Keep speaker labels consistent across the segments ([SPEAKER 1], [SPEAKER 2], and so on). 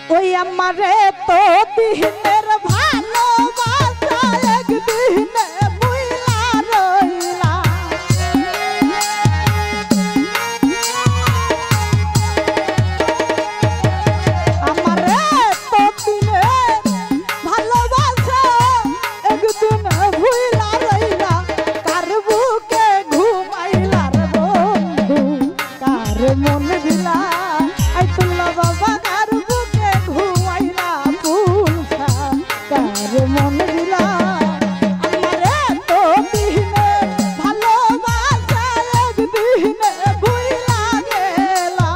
[SPEAKER 1] ওই আমারে তো দিনের ভালোবাসা একদিনে বুইলা রইলা আমারে তো দিনের ভালোবাসা একদিনে বুইলা রইলা কার বুকে ঘুমাইলা রে বন্ধু কার মন দিলা আই তুল্লা বাবা কার বুকে ঘুমাইলা পুলসা কার মন দিলা আমারে তো দিনে ভালোবাসা একদিনে ভুইলা গেলা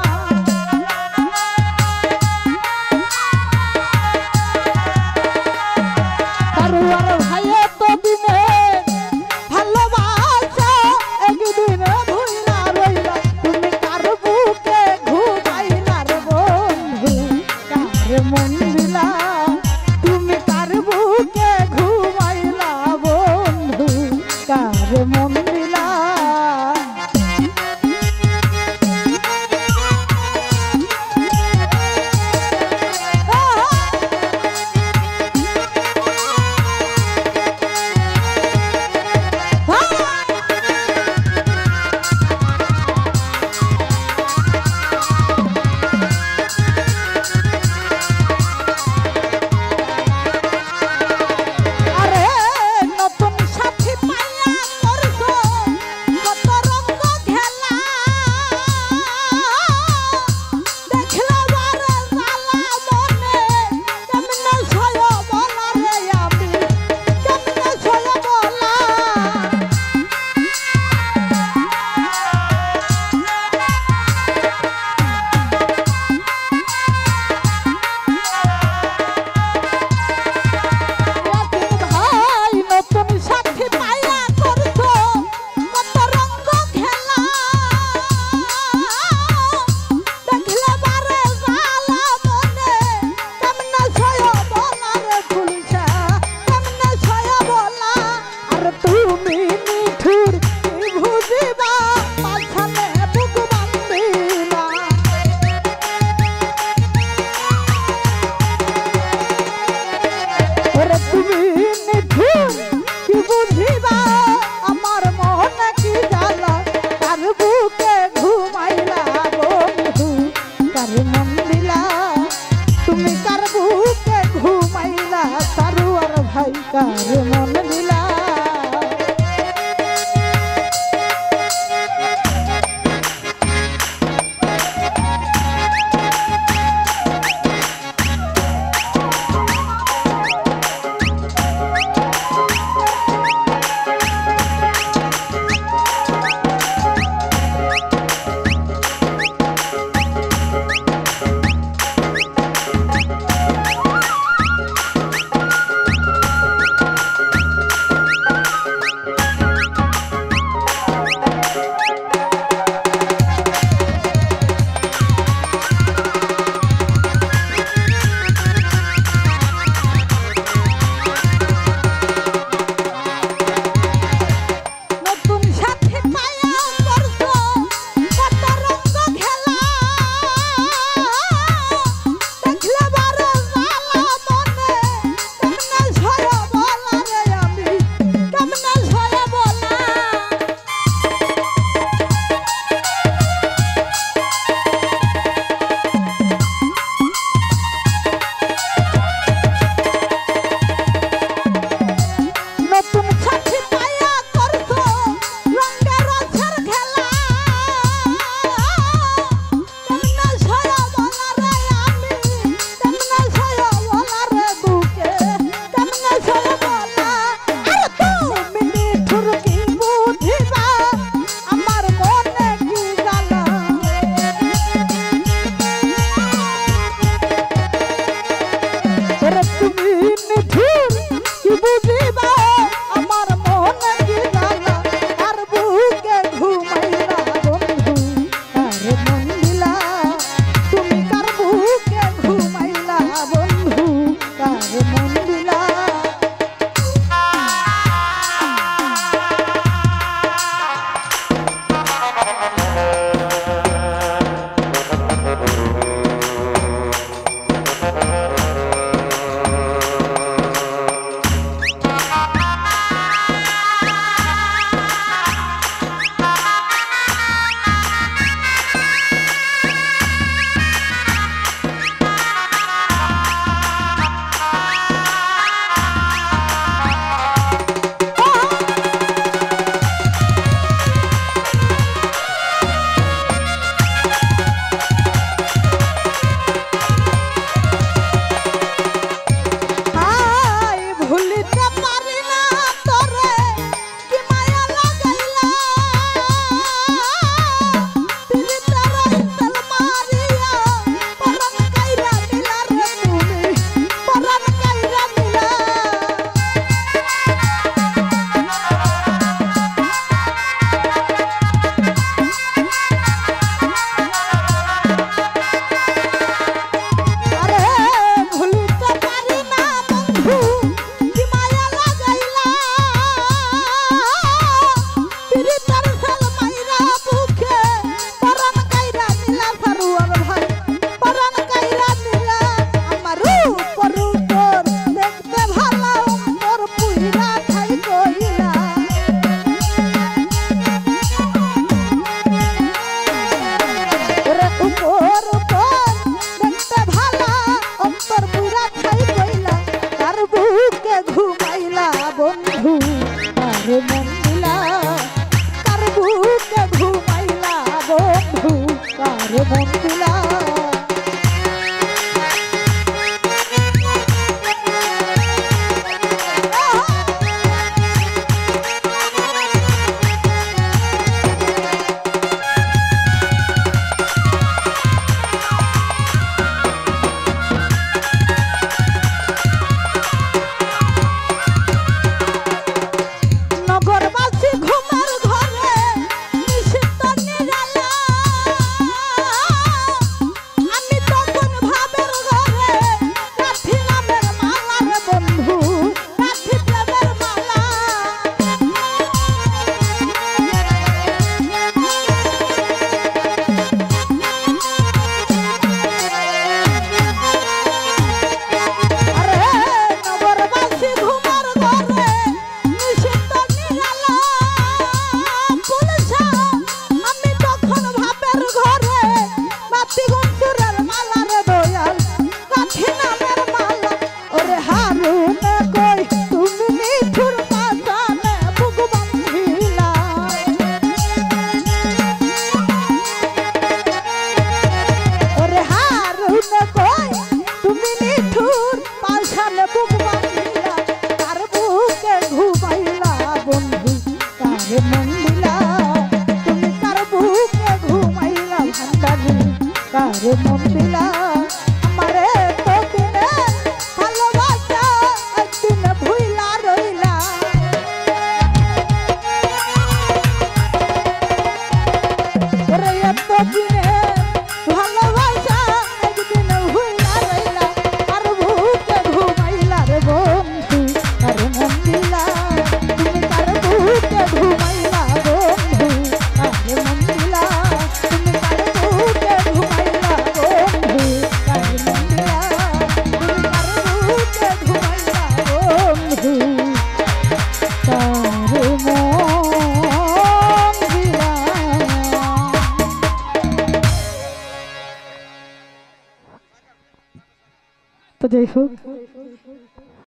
[SPEAKER 1] তারুয়ার ভাইয়ে তো দিনে ভালোবাসা একদিনে ভুইলা রইলা তুমি কার বুকে ঘুমাইলা রে বন্ধু কার মন দিলা তুমি কার বুকে ঘুমাইলা বন্ধু কার মন দিলা আরে নতুন সাথী পাইয়া করছো কত রঙ্গ খেলা দেখলা বারে জ্বালা মনে কেমনে সয় বলা রে আমি কেমনে সয় বলা ভাই নতুন সাথী পাইয়া করছো কত রঙ্গ খেলা দেখলে বারে জ্বালা মনে কেমনে সয় বলা রে ফুলসা কেমনে সয় বলা আর তুমি মিঠুর কি বুঝিবা মাঝখানে বুক বান্ধিলা ওরে তুমি নিঠুর কি বুঝিবা আমার মনে কি জ্বালা কার বুকে ঘুমাইলা বন্ধু কার মন দিলা তুমি কার বুকে ঘুমাইলা তারুয়ার ভাই কার মন দিলা দিলা আমারে তো দিনে ভালোবাসা একদিন ভুইলা রইলা ওরে এত দিনে ভালোবাসা একদিন ভুইলা রইলা আর বুকে ঘুমাইলা রে বন্ধু আর মন দিলা তুমি কার বুকে ঘুমাইলা বন্ধু আর মন দিলা তুমি কার বুকে ঘুমাইলা বন্ধু আর মন দিলা তুমি কার বুকে ঘুমাইলা বন্ধু তার মন দিলা তো যাই হোক